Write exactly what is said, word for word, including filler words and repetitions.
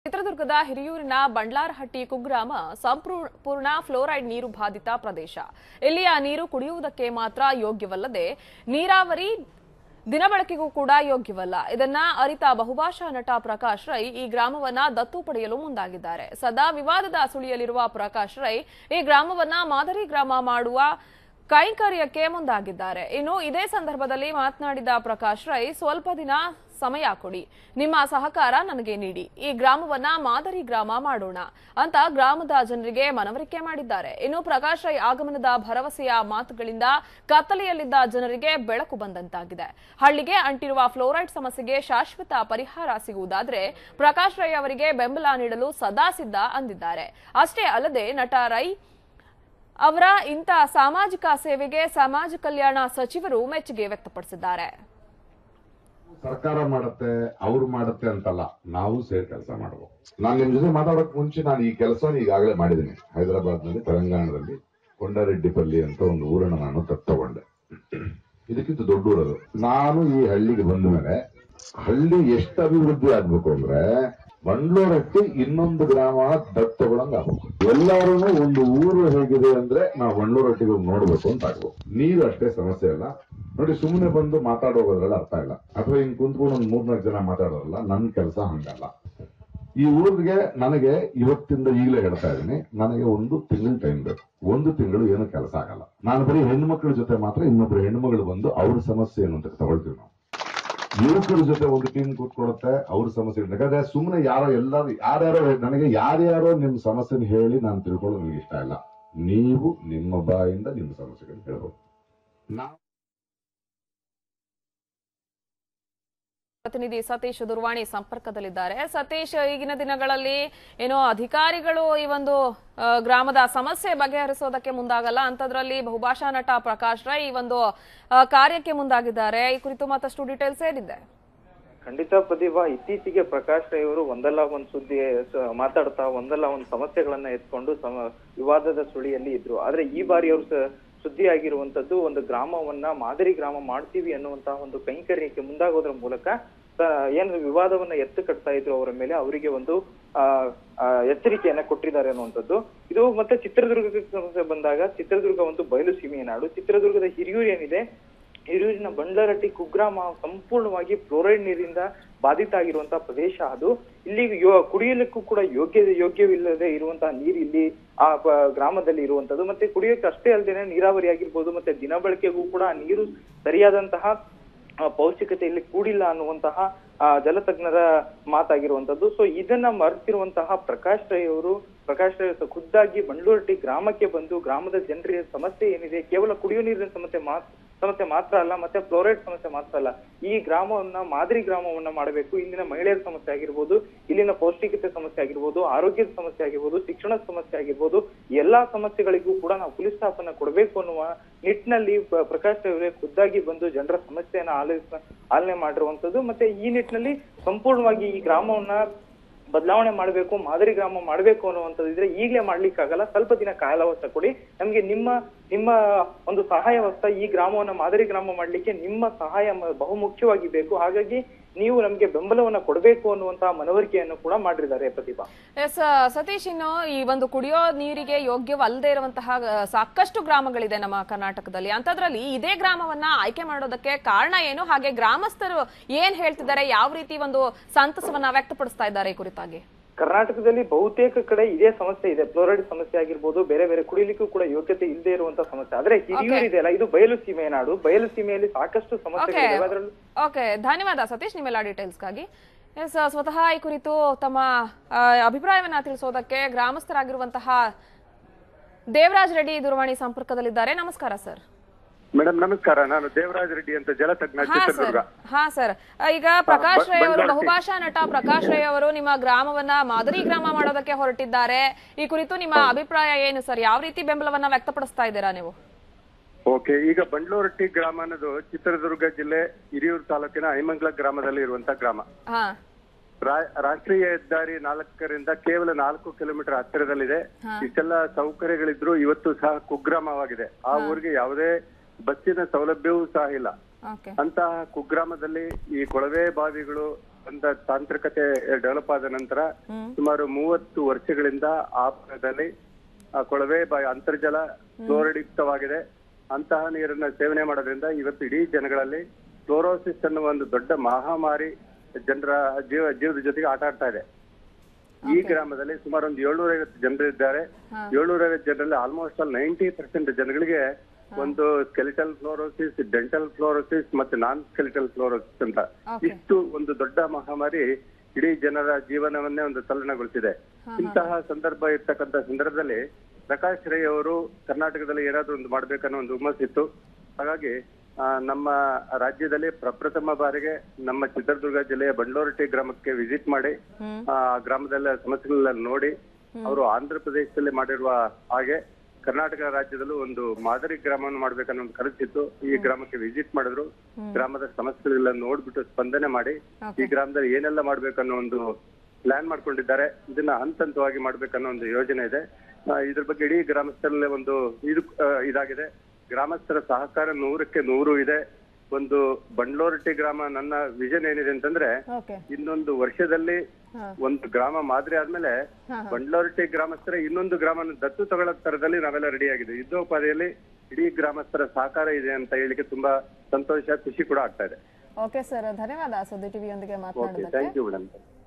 ಚಿತ್ರದುರ್ಗದ ಹಿರಿಯೂರಿನ ಬಂಡ್ಲಾರಹಟ್ಟಿ ಕುಗ್ರಾಮ ಸಂಪೂರ್ಣ ಫ್ಲೋರೈಡ್ ನೀರು ಬಾಧಿತ ಪ್ರದೇಶ. ಇಲ್ಲಿಯ ನೀರು ಕುಡಿಯುವುದಕ್ಕೆ ಮಾತ್ರ ಯೋಗ್ಯವಲ್ಲದೆ ನೀರಾವರಿ ದಿನಬಳಕೆಗೂ ಕೂಡ ಯೋಗ್ಯವಲ್ಲ. ಇದನ್ನ ಅರಿತ ಬಹುಭಾಷಾ ನಟ ಪ್ರಕಾಶ್ ರೈ ಈ ಗ್ರಾಮವನ್ನ ದತ್ತು ಪಡೆಯಲು ಮುಂದಾಗಿದ್ದಾರೆ. ಸದಾ ವಿವಾದದ ಸುಳಿಯಲಿರುವ ಪ್ರಕಾಶ್ ರೈ ಈ ಗ್ರಾಮವನ್ನ ಮಾದರಿ ಗ್ರಾಮ ಮಾಡುವ ಕೈಂಕರ್ಯಕ್ಕೆ ಮುಂದಾಗಿದ್ದಾರೆ. ಇನ್ನು ಇದೇ ಸಂದರ್ಭದಲ್ಲಿ ಮಾತನಾಡಿದ ಪ್ರಕಾಶ್ ರೈ, ಸ್ವಲ್ಪ ದಿನ ಸಮಯ ಕೊಡಿ, ನಿಮ್ಮ ಸಹಕಾರ ನನಗೆ ನೀಡಿ, ಈ ಗ್ರಾಮವನ್ನ ಮಾದರಿ ಗ್ರಾಮ ಮಾಡೋಣ ಅಂತ ಗ್ರಾಮದ ಜನರಿಗೆ ಮನವರಿಕೆ ಮಾಡಿದ್ದಾರೆ. ಇನ್ನು ಪ್ರಕಾಶ್ ರೈ ಆಗಮನದ ಭರವಸೆಯ ಮಾತುಗಳಿಂದ ಕತ್ತಲೆಯಲ್ಲಿದ್ದ ಜನರಿಗೆ ಬೆಳಕು ಬಂದಂತಾಗಿದೆ. ಹಳ್ಳಿಗೆ ಅಂಟಿರುವ ಫ್ಲೋರೈಡ್ ಸಮಸ್ಯೆಗೆ ಶಾಶ್ವತ ಪರಿಹಾರ ಸಿಗುವುದಾದರೆ ಪ್ರಕಾಶ್ ರೈ ಅವರಿಗೆ ಬೆಂಬಲ ನೀಡಲು ಸದಾ ಸಿದ್ಧ ಅಂದಿದ್ದಾರೆ. ಅಷ್ಟೇ ಅಲ್ಲದೆ ನಟ ರೈ ಅವರ ಇಂಥ ಸಾಮಾಜಿಕ ಸೇವೆಗೆ ಸಮಾಜ ಕಲ್ಯಾಣ ಸಚಿವರು ಮೆಚ್ಚುಗೆ ವ್ಯಕ್ತಪಡಿಸಿದ್ದಾರೆ. ಸರ್ಕಾರ ಮಾಡುತ್ತೆ, ಅವ್ರು ಮಾಡುತ್ತೆ ಅಂತಲ್ಲ, ನಾವು ಸೇರಿ ಕೆಲಸ ಮಾಡಬೇಕು. ನಾನು ನಿಮ್ ಜೊತೆ ಮಾತಾಡೋಕ್ ಮುಂಚೆ ನಾನು ಈ ಕೆಲಸ ಈಗಾಗಲೇ ಮಾಡಿದ್ದೀನಿ. ಹೈದರಾಬಾದ್ ನಲ್ಲಿ ತೆಲಂಗಾಣದಲ್ಲಿ ಕೊಂಡಾರೆಡ್ಡಿಪಲ್ಲಿ ಅಂತ ಒಂದು ಊರನ್ನ ನಾನು ತಗೊಂಡೆ. ಇದಕ್ಕಿಂತ ದೊಡ್ಡ ಊರದು. ನಾನು ಈ ಹಳ್ಳಿಗೆ ಬಂದ ಮೇಲೆ ಹಳ್ಳಿ ಎಷ್ಟು ಅಭಿವೃದ್ಧಿ ಆಗ್ಬೇಕು ಅಂದ್ರೆ ಬಂಡ್ಲೂರಟ್ಟಿ ಇನ್ನೊಂದು ಗ್ರಾಮ ದತ್ತಗೊಳಂಗ್ ಆಗ್ಬೇಕು. ಎಲ್ಲರೂ ಒಂದು ಊರು ಹೇಗಿದೆ ಅಂದ್ರೆ ನಾವು ಬಂಡ್ಲೂರಟ್ಟಿಗೆ ನೋಡ್ಬೇಕು ಅಂತ ಆಗ್ಬೇಕು. ನೀರು ಅಷ್ಟೇ ಸಮಸ್ಯೆ ಇಲ್ಲ ನೋಡಿ. ಸುಮ್ಮನೆ ಬಂದು ಮಾತಾಡೋದ್ರಲ್ಲಿ ಅರ್ಥ ಇಲ್ಲ, ಅಥವಾ ಹಿಂಗ್ ಕುಂತ್ಕೊಂಡು ಒಂದ್ ಮೂರ್ನಾಲ್ಕು ಜನ ಮಾತಾಡೋರಲ್ಲ. ನನ್ ಕೆಲಸ ಹಂಗಲ್ಲ. ಈ ಊರಿಗೆ ನನಗೆ ಇವತ್ತಿಂದ ಈಗಲೇ ಹೇಳ್ತಾ ಇದ್ದೀನಿ, ನನಗೆ ಒಂದು ತಿಂಗಳು ಟೈಮ್ ಬೇಕು. ಒಂದು ತಿಂಗಳು ಏನು ಕೆಲಸ ಆಗಲ್ಲ. ನಾನು ಬರೀ ಹೆಣ್ಮಕ್ಳ ಜೊತೆ ಮಾತ್ರ ಇನ್ನೊಬ್ರು ಹೆಣ್ಮಗಳು ಬಂದು ಅವ್ರ ಸಮಸ್ಯೆ ಏನು ಅಂತ ತಗೊಳ್ತೀವಿ ನಾವು. ಯುವಕರ ಜೊತೆ ಒಂದು ಟೀಮ್ ಕೂತ್ಕೊಡುತ್ತೆ, ಅವ್ರ ಸಮಸ್ಯೆ. ಯಾಕಂದ್ರೆ ಸುಮ್ಮನೆ ಯಾರೋ ಎಲ್ಲಾರು ಯಾರ್ಯಾರೋ ನನಗೆ ಯಾರ್ಯಾರೋ ನಿಮ್ ಸಮಸ್ಯೆನ ಹೇಳಿ ನಾನು ತಿಳ್ಕೊಳ್ಳೋದು ನನಗೆ ಇಷ್ಟ ಇಲ್ಲ. ನೀವು ನಿಮ್ಮ ಬಾಯಿಂದ ನಿಮ್ಮ ಸಮಸ್ಯೆಗಳನ್ನ ಹೇಳ್ಬೋದು. ನಾವು ಪ್ರತಿನಿಧಿ ಸತೀಶ್ ದೂರವಾಣಿ ಸಂಪರ್ಕದಲ್ಲಿದ್ದಾರೆ. ಸತೀಶ್, ಈಗಿನ ದಿನಗಳಲ್ಲಿ ಏನೋ ಅಧಿಕಾರಿಗಳು ಈ ಒಂದು ಗ್ರಾಮದ ಸಮಸ್ಯೆ ಬಗೆಹರಿಸೋದಕ್ಕೆ ಮುಂದಾಗಲ್ಲ, ಅಂತದ್ರಲ್ಲಿ ಬಹುಭಾಷಾ ನಟ ಪ್ರಕಾಶ್ ರೈ ಈ ಒಂದು ಕಾರ್ಯಕ್ಕೆ ಮುಂದಾಗಿದ್ದಾರೆ. ಈ ಕುರಿತು ಮತ್ತಷ್ಟು ಡೀಟೇಲ್ಸ್ ಏನಿದೆ? ಖಂಡಿತ ಪ್ರತಿಭಾ, ಇತ್ತೀಚೆಗೆ ಪ್ರಕಾಶ್ ರೈ ಅವರು ಒಂದಲ್ಲ ಒಂದು ಸುದ್ದಿ ಮಾತಾಡ್ತಾ ಒಂದಲ್ಲ ಒಂದು ಸಮಸ್ಯೆಗಳನ್ನ ಎತ್ಕೊಂಡು ವಿವಾದದ ಸುಳಿಯಲ್ಲಿ ಇದ್ರು. ಆದ್ರೆ ಈ ಬಾರಿ ಅವರು ಸುದ್ದಿ ಆಗಿರುವಂತದ್ದು ಒಂದು ಗ್ರಾಮವನ್ನ ಮಾದರಿ ಗ್ರಾಮ ಮಾಡ್ತೀವಿ ಅನ್ನುವಂತಹ ಒಂದು ಕೈಂಕರ್ಯಕ್ಕೆ ಮುಂದಾಗೋದ್ರ ಮೂಲಕ ಏನು ವಿವಾದವನ್ನ ಎತ್ತು ಕಟ್ತಾ ಇದ್ರು ಅವರ ಮೇಲೆ, ಅವರಿಗೆ ಒಂದು ಆ ಎಚ್ಚರಿಕೆಯನ್ನ ಕೊಟ್ಟಿದ್ದಾರೆ ಅನ್ನುವಂಥದ್ದು. ಇದು ಮತ್ತೆ ಚಿತ್ರದುರ್ಗಕ್ಕೆ ಬಂದಾಗ ಚಿತ್ರದುರ್ಗ ಒಂದು ಬಯಲು ಸೀಮೆಯ ನಾಡು. ಚಿತ್ರದುರ್ಗದ ಹಿರಿಯೂರು ಏನಿದೆ, ಹಿರಿಯೂರಿನ ಬಂಡ್ಲಾರಹಟ್ಟಿ ಕುಗ್ರಾಮ ಸಂಪೂರ್ಣವಾಗಿ ಫ್ಲೋರೈಡ್ ನೀರಿಂದ ಬಾಧಿತ ಆಗಿರುವಂತಹ ಪ್ರದೇಶ. ಅದು ಇಲ್ಲಿ ಕುಡಿಯಲಿಕ್ಕೂ ಕೂಡ ಯೋಗ್ಯ ಯೋಗ್ಯವಿಲ್ಲದೆ ಇರುವಂತಹ ನೀರು ಇಲ್ಲಿ ಆ ಗ್ರಾಮದಲ್ಲಿ ಇರುವಂತದ್ದು. ಮತ್ತೆ ಕುಡಿಯೋಕೆ ಅಷ್ಟೇ ಅಲ್ಲದೆ ನೀರಾವರಿ ಆಗಿರ್ಬೋದು, ಮತ್ತೆ ದಿನಬಳಕೆಗೂ ಕೂಡ ಆ ನೀರು ಸರಿಯಾದಂತಹ ಪೌಷ್ಟಿಕತೆ ಇಲ್ಲಿ ಕೂಡಿಲ್ಲ ಅನ್ನುವಂತಹ ಜಲತಜ್ಞರ ಮಾತಾಗಿರುವಂತದ್ದು. ಸೊ ಇದನ್ನ ಮರೆತಿರುವಂತಹ ಪ್ರಕಾಶ್ ರೈ ಅವರು ಪ್ರಕಾಶ್ ರೈ ಖುದ್ದಾಗಿ ಬಂಡ್ಲೂರಟ್ಟಿ ಗ್ರಾಮಕ್ಕೆ ಬಂದು ಗ್ರಾಮದ ಜನರ ಸಮಸ್ಯೆ ಏನಿದೆ, ಕೇವಲ ಕುಡಿಯುವ ನೀರಿನ ಸಮಸ್ಯೆ ಮಾತ್ರ ಸಮಸ್ಯೆ ಮಾತ್ರ ಅಲ್ಲ, ಮತ್ತೆ ಫ್ಲೋರೈಡ್ ಸಮಸ್ಯೆ ಮಾತ್ರ ಅಲ್ಲ, ಈ ಗ್ರಾಮವನ್ನ ಮಾದರಿ ಗ್ರಾಮವನ್ನ ಮಾಡಬೇಕು. ಇಲ್ಲಿನ ಮಹಿಳೆಯರ ಸಮಸ್ಯೆ ಆಗಿರ್ಬೋದು, ಇಲ್ಲಿನ ಪೌಷ್ಟಿಕತೆ ಸಮಸ್ಯೆ ಆಗಿರ್ಬೋದು, ಆರೋಗ್ಯದ ಸಮಸ್ಯೆ ಆಗಿರ್ಬೋದು, ಶಿಕ್ಷಣದ ಸಮಸ್ಯೆ ಆಗಿರ್ಬೋದು, ಎಲ್ಲಾ ಸಮಸ್ಯೆಗಳಿಗೂ ಕೂಡ ನಾವು ಫುಲ್ ಸ್ಟಾಪ್ ಅನ್ನ ಕೊಡಬೇಕು ಅನ್ನುವ ನಿಟ್ಟಿನಲ್ಲಿ ಪ್ರಕಾಶ್ ಅವರೇ ಖುದ್ದಾಗಿ ಬಂದು ಜನರ ಸಮಸ್ಯೆಯನ್ನ ಆಲಿಸ ಆಲನೆ ಮಾಡಿರುವಂತದ್ದು. ಮತ್ತೆ ಈ ನಿಟ್ಟಿನಲ್ಲಿ ಸಂಪೂರ್ಣವಾಗಿ ಈ ಗ್ರಾಮವನ್ನ ಬದಲಾವಣೆ ಮಾಡಬೇಕು, ಮಾದರಿ ಗ್ರಾಮ ಮಾಡಬೇಕು ಅನ್ನುವಂಥದ್ದು ಇದ್ರೆ ಈಗಲೇ ಮಾಡ್ಲಿಕ್ಕಾಗಲ್ಲ. ಸ್ವಲ್ಪ ದಿನ ಕಾಲಾವಕಾಶ ಕೊಡಿ, ನಮ್ಗೆ ನಿಮ್ಮ ನಿಮ್ಮ ಒಂದು ಸಹಾಯವಸ್ತ ಈ ಗ್ರಾಮವನ್ನ ಮಾದರಿ ಗ್ರಾಮ ಮಾಡ್ಲಿಕ್ಕೆ ನಿಮ್ಮ ಸಹಾಯ ಬಹುಮುಖ್ಯವಾಗಿ ಬೇಕು. ಹಾಗಾಗಿ ನೀವು ನಮ್ಗೆ ಬೆಂಬಲವನ್ನ ಕೊಡಬೇಕು ಅನ್ನುವಂತಹ ಮನವರಿಕೆಯನ್ನು ಕೂಡ ಮಾಡಿದ್ದಾರೆ ಪ್ರತಿಭಾ. ಎಸ್ ಸತೀಶ್, ಇನ್ನು ಈ ಒಂದು ಕುಡಿಯೋ ನೀರಿಗೆ ಯೋಗ್ಯವಲ್ಲದೆ ಇರುವಂತಹ ಸಾಕಷ್ಟು ಗ್ರಾಮಗಳಿದೆ ನಮ್ಮ ಕರ್ನಾಟಕದಲ್ಲಿ. ಅಂತದ್ರಲ್ಲಿ ಇದೇ ಗ್ರಾಮವನ್ನ ಆಯ್ಕೆ ಮಾಡೋದಕ್ಕೆ ಕಾರಣ ಏನು? ಹಾಗೆ ಗ್ರಾಮಸ್ಥರು ಏನ್ ಹೇಳ್ತಿದ್ದಾರೆ, ಯಾವ ರೀತಿ ಒಂದು ಸಂತಸವನ್ನ ವ್ಯಕ್ತಪಡಿಸ್ತಾ ಇದ್ದಾರೆ ಈ ಕುರಿತಾಗಿ? ಕರ್ನಾಟಕದಲ್ಲಿ ಬಹುತೇಕ ಕಡೆ ಇದೇ ಸಮಸ್ಯೆ ಇದೆ. ಫ್ಲೋರೈಡ್ ಸಮಸ್ಯೆ ಆಗಿರ್ಬೋದು, ಬೇರೆ ಬೇರೆ ಕುಡಿಲಿಕ್ಕೂ ಕೂಡ ಯೋಗ್ಯತೆ ಇಲ್ಲದೆ ಇರುವಂತಹ ಸಮಸ್ಯೆ. ಆದ್ರೆ ಹಿರಿಯೂರು ಇದೆಯಲ್ಲ, ಇದು ಬಯಲು ಸೀಮೆಯ ನಾಡು. ಬಯಲು ಸೀಮೆಯಲ್ಲಿ ಸಾಕಷ್ಟು ಸಮಸ್ಯೆಗಳಿವೆ. ಅದರಲ್ಲೂ ಓಕೆ, ಧನ್ಯವಾದ ಸತೀಶ್ ನಿಮ್ಮೆಲ್ಲ ಡೀಟೇಲ್ಸ್ಗಾಗಿ. ಎಸ್, ಸ್ವತಃ ಈ ಕುರಿತು ತಮ್ಮ ಅಭಿಪ್ರಾಯವನ್ನ ತಿಳಿಸೋದಕ್ಕೆ ಗ್ರಾಮಸ್ಥರಾಗಿರುವಂತಹ ದೇವರಾಜ್ ರೆಡ್ಡಿ ದೂರವಾಣಿ ಸಂಪರ್ಕದಲ್ಲಿದ್ದಾರೆ. ನಮಸ್ಕಾರ ಸರ್. ಮೇಡಮ್ ನಮಸ್ಕಾರ, ನಾನು ದೇವರಾಜ್ ರೆಡ್ಡಿ ಅಂತ, ಜಲತಜ್ಞ, ಚಿತ್ರದುರ್ಗ. ಹಾ ಸರ್, ಈಗ ಪ್ರಕಾಶ್ ರೈ ಅವರು, ಬಹುಭಾಷಾ ನಟ ಪ್ರಕಾಶ್ ರೈ ಅವರು ನಿಮ್ಮ ಗ್ರಾಮವನ್ನ ಮಾದರಿ ಗ್ರಾಮ ಮಾಡೋದಕ್ಕೆ ಹೊರಟಿದ್ದಾರೆ. ಈ ಕುರಿತು ನಿಮ್ಮ ಅಭಿಪ್ರಾಯ ಏನು ಸರ್? ಯಾವ ರೀತಿ ಬೆಂಬಲವನ್ನ ವ್ಯಕ್ತಪಡಿಸ್ತಾ ಇದ್ದೀರಾ ನೀವು? ಓಕೆ, ಈಗ ಬಂಡ್ಲೂರಟ್ಟಿ ಗ್ರಾಮ ಅನ್ನೋದು ಚಿತ್ರದುರ್ಗ ಜಿಲ್ಲೆ ಹಿರಿಯೂರು ತಾಲೂಕಿನ ಐಮಂಗ್ಲ ಗ್ರಾಮದಲ್ಲಿ ಇರುವಂತ ಗ್ರಾಮ. ರಾಷ್ಟ್ರೀಯ ಹೆದ್ದಾರಿ ನಾಲ್ಕರಿಂದ ಕೇವಲ ನಾಲ್ಕು ಕಿಲೋಮೀಟರ್ ಹತ್ತಿರದಲ್ಲಿದೆ. ಇಷ್ಟೆಲ್ಲ ಸೌಕರ್ಯಗಳಿದ್ರು ಇವತ್ತು ಸಹ ಕುಗ್ರಾಮವಾಗಿದೆ. ಆ ಊರಿಗೆ ಯಾವುದೇ ಬಸ್ಸಿನ ಸೌಲಭ್ಯವೂ ಸಹ ಇಲ್ಲ. ಅಂತಹ ಕುಗ್ರಾಮದಲ್ಲಿ ಈ ಕೊಳವೆ ಬಾವಿಗಳು ಬಂದ ತಾಂತ್ರಿಕತೆ ಡೆವಲಪ್ ಆದ ನಂತರ ಸುಮಾರು ಮೂವತ್ತು ವರ್ಷಗಳಿಂದ ಆ ಭಾಗದಲ್ಲಿ ಆ ಕೊಳವೆ ಬಾಯಿ ಅಂತರ್ಜಲ ಕ್ಲೋರೈಡ್ಯುಕ್ತವಾಗಿದೆ. ಅಂತಹ ನೀರನ್ನ ಸೇವನೆ ಮಾಡೋದ್ರಿಂದ ಇವತ್ತು ಇಡೀ ಜನಗಳಲ್ಲಿ ಕ್ಲೋರೋಸಿಸ್ ಅನ್ನುವ ಒಂದು ದೊಡ್ಡ ಮಹಾಮಾರಿ ಜನರ ಜೀವ ಜೀವದ ಜೊತೆಗೆ ಆಟ ಆಡ್ತಾ ಇದೆ. ಈ ಗ್ರಾಮದಲ್ಲಿ ಸುಮಾರು ಒಂದು ಏಳ್ನೂರ ಐವತ್ತು ಜನರು ಇದ್ದಾರೆ. ಏಳ್ನೂರ ಐವತ್ತು ಜನರಲ್ಲಿ ಆಲ್ಮೋಸ್ಟ್ ಆಲ್ ನೈಂಟಿ ಪರ್ಸೆಂಟ್ ಜನಗಳಿಗೆ ಒಂದು ಸ್ಕೆಲಿಟಲ್ ಫ್ಲೋರೋಸಿಸ್, ಡೆಂಟಲ್ ಫ್ಲೋರೋಸಿಸ್ ಮತ್ತೆ ನಾನ್ ಸ್ಕೆಲಿಟಲ್ ಫ್ಲೋರೋಸಿಸ್ ಅಂತ ಇಷ್ಟು ಒಂದು ದೊಡ್ಡ ಮಹಾಮಾರಿ ಇಡೀ ಜನರ ಜೀವನವನ್ನೇ ಒಂದು ತಲ್ಲಣಗೊಳಿಸಿದೆ. ಇಂತಹ ಸಂದರ್ಭ ಇರ್ತಕ್ಕಂಥ ಸಂದರ್ಭದಲ್ಲಿ ಪ್ರಕಾಶ್ ರೈ ಅವರು ಕರ್ನಾಟಕದಲ್ಲಿ ಏನಾದ್ರೂ ಒಂದು ಮಾಡ್ಬೇಕನ್ನೋ ಒಂದು ಹುಮ್ಮಸ್ಸಿತ್ತು. ಹಾಗಾಗಿ ನಮ್ಮ ರಾಜ್ಯದಲ್ಲಿ ಪ್ರಪ್ರಥಮ ಬಾರಿಗೆ ನಮ್ಮ ಚಿತ್ರದುರ್ಗ ಜಿಲ್ಲೆಯ ಬಂಡ್ಲೋರಟ್ಟಿ ಗ್ರಾಮಕ್ಕೆ ವಿಸಿಟ್ ಮಾಡಿ ಆ ಗ್ರಾಮದಲ್ಲ ಸಮಸ್ಯೆಗಳೆಲ್ಲ ನೋಡಿ ಅವರು ಆಂಧ್ರ ಪ್ರದೇಶದಲ್ಲಿ ಮಾಡಿರುವ ಹಾಗೆ ಕರ್ನಾಟಕ ರಾಜ್ಯದಲ್ಲೂ ಒಂದು ಮಾದರಿ ಗ್ರಾಮವನ್ನು ಮಾಡ್ಬೇಕನ್ನೋ ಒಂದು ಕನಸಿತ್ತು. ಈ ಗ್ರಾಮಕ್ಕೆ ವಿಸಿಟ್ ಮಾಡಿದ್ರು, ಗ್ರಾಮದ ಸಮಸ್ಯೆಗಳೆಲ್ಲ ನೋಡ್ಬಿಟ್ಟು ಸ್ಪಂದನೆ ಮಾಡಿ ಈ ಗ್ರಾಮದಲ್ಲಿ ಏನೆಲ್ಲ ಮಾಡ್ಬೇಕನ್ನೋ ಒಂದು ಪ್ಲಾನ್ ಮಾಡ್ಕೊಂಡಿದ್ದಾರೆ. ಇದನ್ನ ಹಂತ ಹಂತವಾಗಿ ಮಾಡ್ಬೇಕನ್ನೋ ಒಂದು ಯೋಜನೆ ಇದೆ. ಇದ್ರ ಬಗ್ಗೆ ಇಡೀ ಗ್ರಾಮಸ್ಥರಲ್ಲೇ ಒಂದು ಇದು ಇದಾಗಿದೆ. ಗ್ರಾಮಸ್ಥರ ಸಹಕಾರ ನೂರಕ್ಕೆ ನೂರು ಇದೆ. ಒಂದು ಬಂಡ್ಲೋರಟ್ಟಿ ಗ್ರಾಮ ನನ್ನ ವಿಷನ್ ಏನಿದೆ ಅಂತಂದ್ರೆ ಇನ್ನೊಂದು ವರ್ಷದಲ್ಲಿ ಒಂದು ಗ್ರಾಮ ಮಾದರಿ ಆದ್ಮೇಲೆ ಬಂಡ್ಲೋರಟ್ಟಿ ಗ್ರಾಮಸ್ಥರ ಇನ್ನೊಂದು ಗ್ರಾಮನ ದತ್ತು ತಗೊಳ್ಳೋ ತರದಲ್ಲಿ ನಾವೆಲ್ಲ ರೆಡಿ ಆಗಿದೆ. ಯುದ್ಧೋಪಾದಿಯಲ್ಲಿ ಇಡೀ ಗ್ರಾಮಸ್ಥರ ಸಹಕಾರ ಇದೆ ಅಂತ ಹೇಳಿಕೆ ತುಂಬಾ ಸಂತೋಷ, ಖುಷಿ ಕೂಡ ಆಗ್ತಾ ಇದೆ. ಓಕೆ ಸರ್, ಧನ್ಯವಾದ ಸುದ್ದಿ ಟಿವಿಯೊಂದಿಗೆ ಮಾತನಾಡೋದಕ್ಕೆ. Thank you madam.